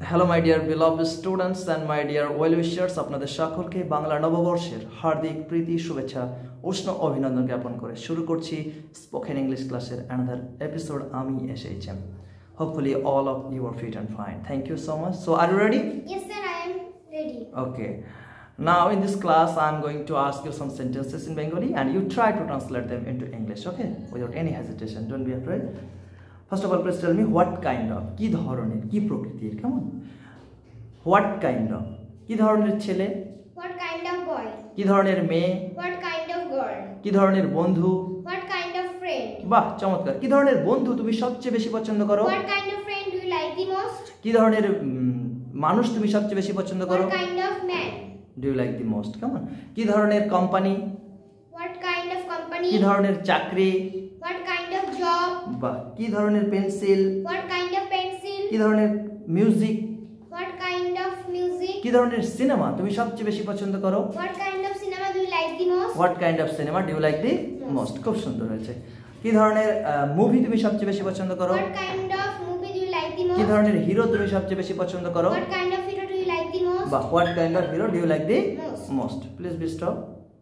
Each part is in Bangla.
Hello my dear beloved students and my dear well wishers, আপনাদের সকলকে বাংলা নববর্ষের হার্দিক প্রীতি শুভেচ্ছা উষ্ণ অভিনন্দন জ্ঞাপন করে শুরু করছি স্পোকেন ইংলিশ ক্লাসের অ্যানাদার এপিসোড। আমি SHM. Hopefully all of you are fit and fine. Thank you so much. So are you ready? Yes sir, I am ready. Okay. Now in this class I am going to ask you some sentences in Bengali and you try to translate them into English, okay? Without any hesitation. Don't be afraid. First of all, please tell me what kind of, কি ধরনের, কি প্রকৃতির, কেমন? What kind of, কি ধরনের ছেলে? What kind of boy? কি ধরনের মেয়ে? What kind of girl? কি ধরনের বন্ধু? What kind of friend? বাহ, চমৎকার। কি ধরনের বন্ধু তুমি সবচেয়ে বেশি পছন্দ করো? What kind of friend do you like the most? কি ধরনের মানুষ তুমি সবচেয়ে বেশি পছন্দ করো? What kind of man do you like the most? কেমন? কি ধরনের company? What kind of company? কি ধরনের চাকরি? What kind of job? বাহ। কি ধরনের pencil? What kind of pencil? কি ধরনের music? What kind of music? কি ধরনের সিনেমা তুমি সবচেয়ে বেশি পছন্দ করো? What kind of cinema do you like the most? What kind of cinema do you like the most? খুব সুন্দর হয়েছে। কি ধরনের মুভি তুমি সবচেয়ে বেশি পছন্দ করো? What kind of movie do you like the most? কি ধরনের হিরো তুমি সবচেয়ে বেশি পছন্দ করো? What kind of hero do you like the most? বাহ। What kind of hero do you like the most? Please be stop.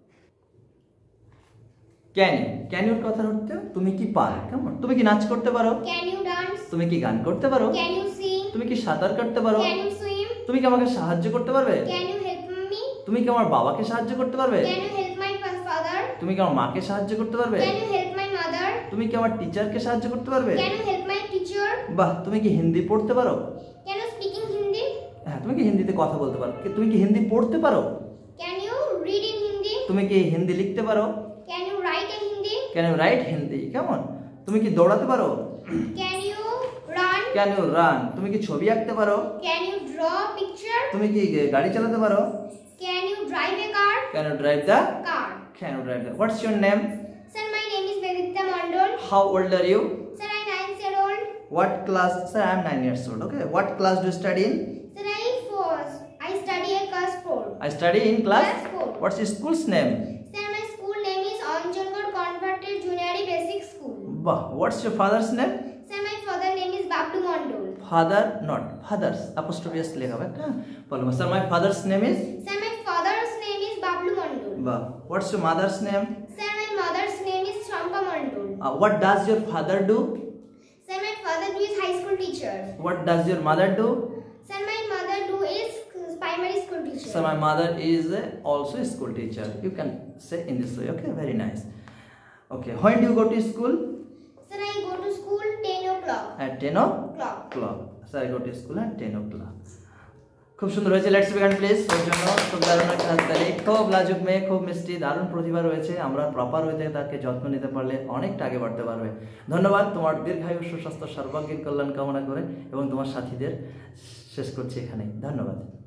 Can you কথা হচ্ছে তুমি কি পারো, কেমন? তুমি কি নাচ করতে পারো? Can you dance? তুমি কি গান করতে পারো? Can you sing? তুমি কি সাঁতার কাটতে পারো? Can you swim? তুমি কি আমাকে সাহায্য করতে পারবে? Can you help me? তুমি কি আমার বাবাকে সাহায্য করতে পারবে? Can you help my father? তুমি কি আমার মাকে সাহায্য করতে পারবে? Can you help my mother? তুমি কি আমার টিচারকে সাহায্য করতে পারবে? Can you help my teacher? বাহ। তুমি কি হিন্দি পড়তে পারো? Can you speak in Hindi? হ্যাঁ, তুমি কি হিন্দিতে কথা বলতে পারো? তুমি কি হিন্দি পড়তে পারো? Can you read in Hindi? তুমি কি হিন্দি লিখতে পারো? Can you write in Hindi? Can you write Hindi, কেমন? তুমি কি দৌড়াতে পারো? Can you run? Can you run? তুমি কি ছবি আঁকতে পারো? Can you draw a picture? তুমি কি গাড়ি চালাতে পারো? Can you drive a car? Can you drive the Car. Can you drive the What's your name? Sir, my name is Bevita Mandal. How old are you? Sir, I am 9 years old. What class? Sir, I am 9 years old. Okay. What class do you study in? Sir, I study at class 4. I study in class Class 4. What's your school's name? Sir, my school name is Anjangarh Converted Junior Basic School. Bah. What's your father's name? Sir, my father name is Bablu Mandal. Father, not fathers. Apostrophe s lega hobe. Bolo. Sir, my father's name is? Sir, my father's name is Bablu Mandal. Bah. What's your mother's name? Sir, my mother's name is Champa Mandal. What does your father do? Sir, my father is high school teacher. What does your mother do? Sir, my mother is primary school teacher. So my mother is also a school teacher. You can say in this way. Okay, very nice. Okay, when do you go to school? Sir, I go to school 10 o'clock. At 10 o'clock. So I go to school at 10 o'clock. খুব সুন্দর হয়েছে। Let's begin please. ওর জন্য খুব দারুণ একটা হাততালি। খুব লাজুক মেয়ে, খুব মিষ্টি, দারুণ প্রতিভা রয়েছে। আমরা প্রপার হইতে তাকে যত্ন নিতে পারলে অনেকটা আগে বাড়তে পারবে। ধন্যবাদ। তোমার দীর্ঘায়ু, সুস্বাস্থ্য, সর্বাঙ্গীন কল্যাণ কামনা করে এবং তোমার সাথীদের শেষ করছি এখানেই। ধন্যবাদ।